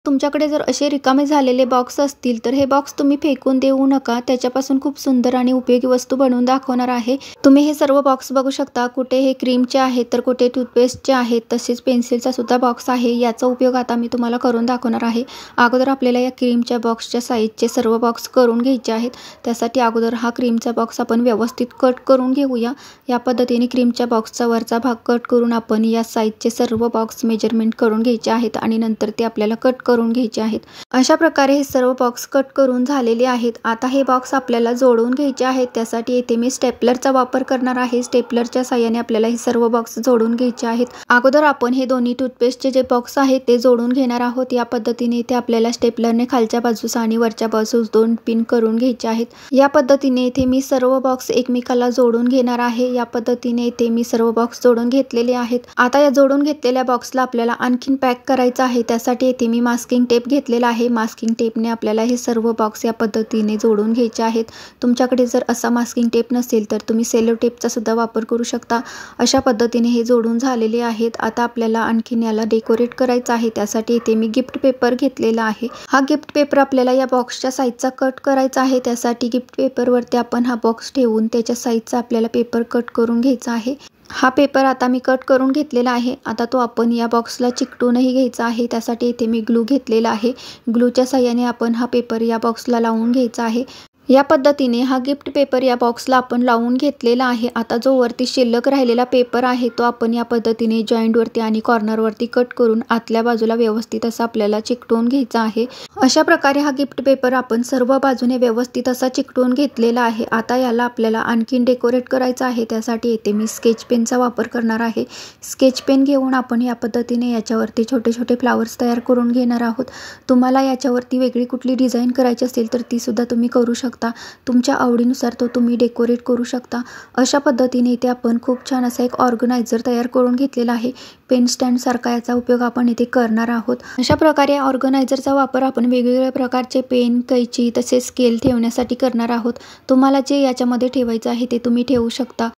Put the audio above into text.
तुमच्याकडे जर असे रिकामे झालेले बॉक्स असतील तर हे बॉक्स तुम्ही फेकून देऊ नका. त्याच्यापासून खूप सुंदर आणि उपयोगी वस्तू बनवून दाखवणार आहे. तुम्ही हे सर्व बॉक्स बघू शकता. कुठे हे क्रीमचे आहेत तर कुठे टूथपेस्टचे आहेत, तसेच पेन्सिलचा सुद्धा बॉक्स आहे. याचा उपयोग आता मी तुम्हाला करून दाखवणार आहे. अगोदर आपल्याला या क्रीमच्या बॉक्सच्या साईजचे सर्व बॉक्स करून घ्यायचे आहेत. त्यासाठी अगोदर हा क्रीमचा बॉक्स आपण व्यवस्थित कट करून घेऊया. या पद्धतीने क्रीमच्या बॉक्सचा वरचा भाग कट करून आपण या साईजचे सर्व बॉक्स मेजरमेंट करून घ्यायचे आहेत आणि नंतर ते आपल्याला कट करून घ्यायचे आहेत. अशा प्रकारे हे सर्व बॉक्स कट करून झालेले आहेत. आता हे बॉक्स आपल्याला जोडून घ्यायचे आहेत. त्यासाठी येथे मी स्टेपलरचा वापर करणार आहे. स्टेपलरच्या साहाय्याने आपल्याला हे सर्व बॉक्स जोडून घ्यायचे आहेत. अगोदर आपण हे दोन्ही टूथपेस्टचे जे बॉक्स आहेत ते जोडून घेणार आहोत. या पद्धतीने इथे आपल्याला स्टेपलरने खालच्या बाजूस आणि वरच्या बाजूस 2 पिन करून घ्यायचे आहेत. या पद्धतीने इथे मी सर्व बॉक्स एकमेकाला जोडून घेणार आहे. या पद्धतीने इथे मी सर्व बॉक्स जोडून घेतलेले आहेत. आता या जोडून घेतलेल्या बॉक्सला आपल्याला आणखीन पॅक करायचं आहे. त्यासाठी इथे मी मास्किंग टेप घेतलेला आहे. मास्किंग टेपने आपल्याला हे सर्व बॉक्स या पद्धतीने जोडून घ्यायचे आहेत. तुमच्याकडे जर असा मास्किंग टेप नसेल तर तुम्ही सेलो टेपचा सुद्धा वापर करू शकता. अशा पद्धतीने हे जोडून झालेले आहेत. आता आपल्याला आणखीन याला डेकोरेट करायचं आहे. त्यासाठी इथे मी गिफ्ट पेपर घेतलेला आहे. हा गिफ्ट पेपर आपल्याला या बॉक्सच्या साईजचा कट करायचा आहे. त्यासाठी गिफ्ट पेपरवरती आपण हा बॉक्स ठेवून त्याच्या साईजचा आपल्याला पेपर कट करून घ्यायचा आहे. हा पेपर आता मी कट करून घेतलेला आहे. आता तो आपण या बॉक्सला चिकटूनही घ्यायचा आहे. त्यासाठी इथे मी ग्लू घेतलेला आहे. ग्लूच्या साहाय्याने आपण हा पेपर या बॉक्सला लावून घ्यायचा आहे. या पद्धतीने हा गिफ्ट पेपर या बॉक्सला आपण लावून घेतलेला आहे. आता जो वरती शिल्लक राहिलेला पेपर आहे तो आपण या पद्धतीने जॉईंटवरती आणि कॉर्नरवरती कट करून आतल्या बाजूला व्यवस्थित असा आपल्याला चिकटवून घ्यायचा आहे. अशा प्रकारे हा गिफ्ट पेपर आपण सर्व बाजूने व्यवस्थित असा चिकटवून घेतलेला आहे. आता याला आपल्याला आणखीन डेकोरेट करायचं आहे. त्यासाठी येथे मी स्केच पेनचा वापर करणार आहे. स्केच पेन घेऊन आपण या पद्धतीने याच्यावरती छोटे छोटे फ्लावर्स तयार करून घेणार आहोत. तुम्हाला याच्यावरती वेगळी कुठली डिझाईन करायची असेल तर ती सुद्धा तुम्ही करू शकता. तुमच्या आवडीनुसार तो तुम्ही डेकोरेट करू शकता. अशा पद्धतीने इथे आपण खूप छान असा एक ऑर्गनायझर तयार करून घेतलेला आहे. पेन स्टँड सारखा याचा उपयोग आपण इथे करणार आहोत. अशा प्रकारे ऑर्गनायझरचा वापर आपण वेगवेगळ्या प्रकारचे पेन, कैची तसेच स्केल ठेवण्यासाठी करणार आहोत. तुम्हाला जे याच्यामध्ये ठेवायचं आहे ते तुम्ही ठेवू शकता.